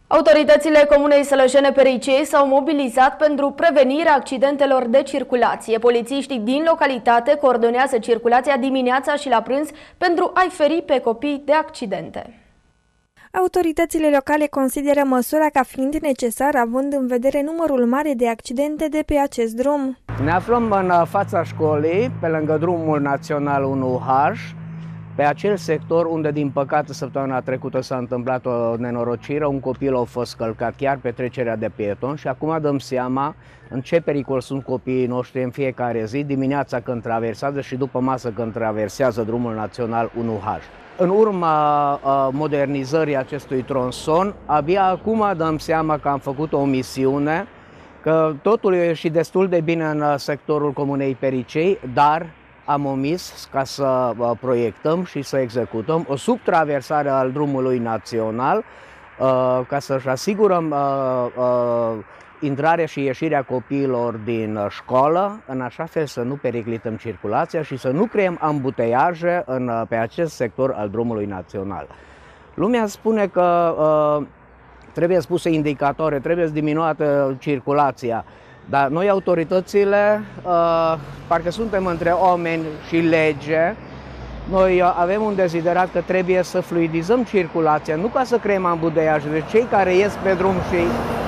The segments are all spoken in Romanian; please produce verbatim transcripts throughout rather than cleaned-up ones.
Autoritățile Comunei Sălășene-Pericei s-au mobilizat pentru prevenirea accidentelor de circulație. Polițiștii din localitate coordonează circulația dimineața și la prânz pentru a-i feri pe copii de accidente. Autoritățile locale consideră măsura ca fiind necesară, având în vedere numărul mare de accidente de pe acest drum. Ne aflăm în fața școlii, pe lângă drumul național unu H, pe acel sector unde, din păcate, săptămâna trecută s-a întâmplat o nenorocire, un copil a fost călcat chiar pe trecerea de pieton și acum dăm seama în ce pericol sunt copiii noștri în fiecare zi, dimineața când traversează și după masă când traversează drumul național unu H. În urma modernizării acestui tronson, abia acum dăm seama că am făcut o misiune, că totul e ieșit destul de bine în sectorul Comunei Pericei, dar am omis ca să proiectăm și să executăm o subtraversare al drumului național ca să-și asigurăm intrarea și ieșirea copiilor din școală, în așa fel să nu periclităm circulația și să nu creăm ambuteiaje în, pe acest sector al drumului național. Lumea spune că uh, trebuie spuse indicatoare, trebuie diminuată circulația, dar noi, autoritățile, uh, parcă suntem între oameni și lege. Noi uh, avem un deziderat că trebuie să fluidizăm circulația, nu ca să creăm ambuteiaje. Deci cei care ies pe drum și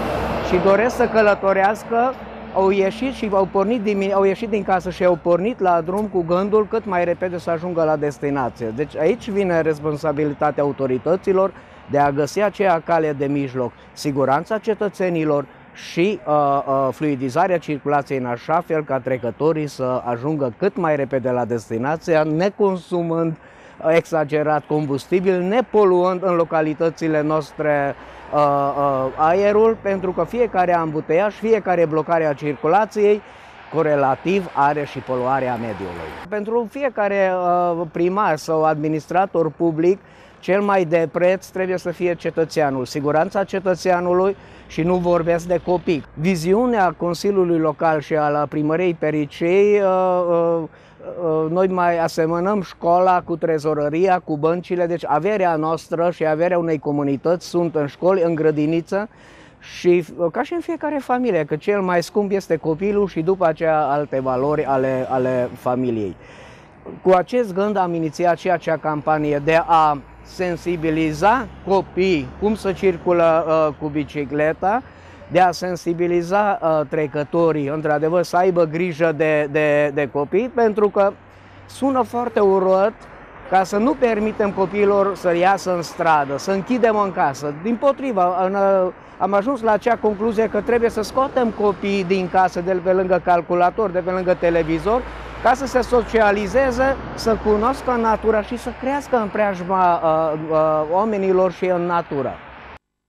și doresc să călătorească, au ieșit și au pornit din, au ieșit din casă și au pornit la drum cu gândul cât mai repede să ajungă la destinație. Deci aici vine responsabilitatea autorităților de a găsi aceea cale de mijloc, siguranța cetățenilor și uh, uh, fluidizarea circulației în așa fel ca trecătorii să ajungă cât mai repede la destinație, neconsumând exagerat combustibil, nepoluând în localitățile noastre uh, uh, aerul, pentru că fiecare ambuteiaj, fiecare blocare a circulației corelativ are și poluarea mediului. Pentru fiecare uh, primar sau administrator public, cel mai de preț trebuie să fie cetățeanul, siguranța cetățeanului și nu vorbesc de copii. Viziunea Consiliului Local și a Primăriei Pericei, uh, uh, noi mai asemănăm școala cu trezorăria, cu băncile, deci averea noastră și averea unei comunități sunt în școli, în grădiniță și ca și în fiecare familie, că cel mai scump este copilul și după aceea alte valori ale, ale familiei. Cu acest gând am inițiat și acea campanie de a sensibiliza copiii cum să circulă uh, cu bicicleta, de a sensibiliza uh, trecătorii, într-adevăr, să aibă grijă de, de, de copii, pentru că sună foarte urât ca să nu permitem copiilor să iasă în stradă, să închidem în casă. Dimpotrivă, în, uh, am ajuns la acea concluzie că trebuie să scoatem copiii din casă, de pe lângă calculator, de pe lângă televizor, ca să se socializeze, să cunoască natura și să crească în preajma uh, uh, oamenilor și în natură.